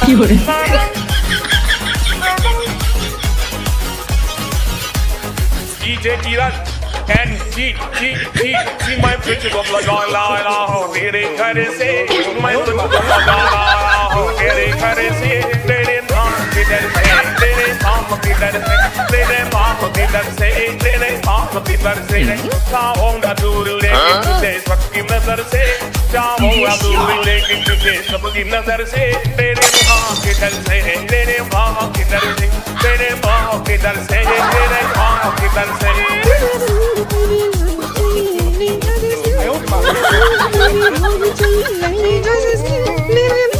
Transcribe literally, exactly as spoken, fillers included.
D J Kiran and G G G G my pretty of la la la la mere kare se my pretty of la la la mere kare se tere naam kidhar se tere naam kidhar se tere naam kidhar se tere naam kidhar se jaunga dur lekin tujhe sabki nazar se jaunga dur lekin tujhe sabki nazar se tere naam kidhar se tere naam kidhar se tere naam kidhar se tere naam kidhar se I hope